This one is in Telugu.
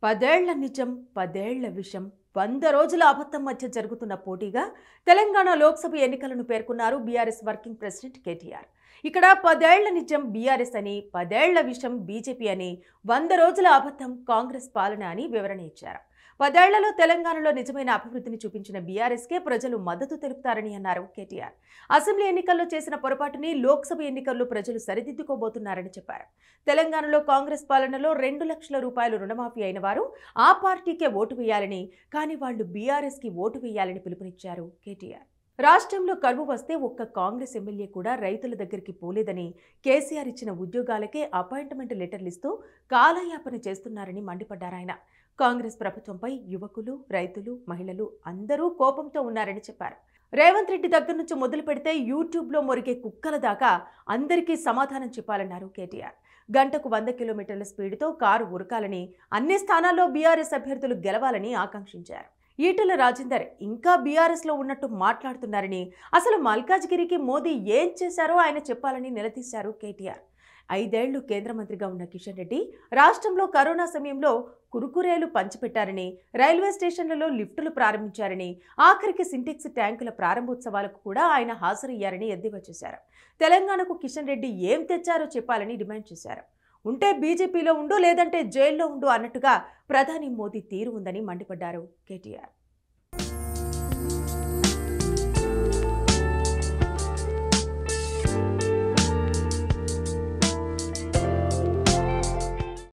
10 ఏళ్ల నిజం 10 ఏళ్ల విషం 100 రోజుల అబద్ధం మధ్య జరుగుతున్న పోటీగా తెలంగాణ లోక్సభ ఎన్నికలను పేర్కొన్నారు బీఆర్ఎస్ వర్కింగ్ ప్రెసిడెంట్ కేటీఆర్. ఇక్కడ 10 ఏళ్ల నిజం బీఆర్ఎస్ అని, 10 ఏళ్ల విషం బీజేపీ అని, 100 రోజుల అబద్ధం కాంగ్రెస్ పాలన అని వివరణ ఇచ్చారు. 10 ఏళ్లలో తెలంగాణలో నిజమైన అభివృద్ధిని చూపించిన బీఆర్ఎస్కే ప్రజలు మద్దతు తెలుపుతారని అన్నారు కేటీఆర్. అసెంబ్లీ ఎన్నికల్లో చేసిన పొరపాటుని లోక్సభ ఎన్నికల్లో ప్రజలు సరిదిద్దుకోబోతున్నారని చెప్పారు. తెలంగాణలో కాంగ్రెస్ పాలనలో 2 లక్షల రూపాయలు రుణమాఫీ అయిన వారు ఆ పార్టీకే ఓటు వేయాలని, కానీ వాళ్లు బీఆర్ఎస్కి ఓటు వేయాలని పిలుపునిచ్చారు కేటీఆర్. రాష్ట్రంలో కరువు వస్తే ఒక్క కాంగ్రెస్ ఎమ్మెల్యే కూడా రైతుల దగ్గరికి పోలేదని, కేసీఆర్ ఇచ్చిన ఉద్యోగాలకే అపాయింట్మెంట్ లెటర్లిస్తూ కాలయాపన చేస్తున్నారని మండిపడ్డారాయన. కాంగ్రెస్ ప్రభుత్వంపై యువకులు, రైతులు, మహిళలు అందరూ కోపంతో ఉన్నారని చెప్పారు. రేవంత్ రెడ్డి దగ్గర నుంచి మొదలు పెడితే యూట్యూబ్లో మొరిగే కుక్కల దాకా అందరికీ సమాధానం చెప్పాలన్నారు కేటీఆర్. గంటకు 100 కిలోమీటర్ల స్పీడ్తో కారు ఉరకాలని, అన్ని స్థానాల్లో బీఆర్ఎస్ అభ్యర్థులు గెలవాలని ఆకాంక్షించారు. ఈటెల రాజేందర్ ఇంకా బీఆర్ఎస్లో ఉన్నట్టు మాట్లాడుతున్నారని, అసలు మల్కాజ్గిరికి మోదీ ఏం చేశారో ఆయన చెప్పాలని నిలదీశారు కేటీఆర్. 5 ఏళ్లు కేంద్ర మంత్రిగా ఉన్న కిషన్ రెడ్డి రాష్ట్రంలో కరోనా సమయంలో కురుకురేలు పంచిపెట్టారని, రైల్వే స్టేషన్లలో లిఫ్టులు ప్రారంభించారని, ఆఖరికి సింటెక్స్ ట్యాంకుల ప్రారంభోత్సవాలకు కూడా ఆయన హాజరయ్యారని ఎద్దేవా చేశారు. తెలంగాణకు కిషన్ రెడ్డి ఏం తెచ్చారో చెప్పాలని డిమాండ్ చేశారు. ఉంటే బీజేపీలో ఉండు, లేదంటే జైల్లో ఉండు అన్నట్టుగా ప్రధాని మోదీ తీరు ఉందని మండిపడ్డారు కేటీఆర్.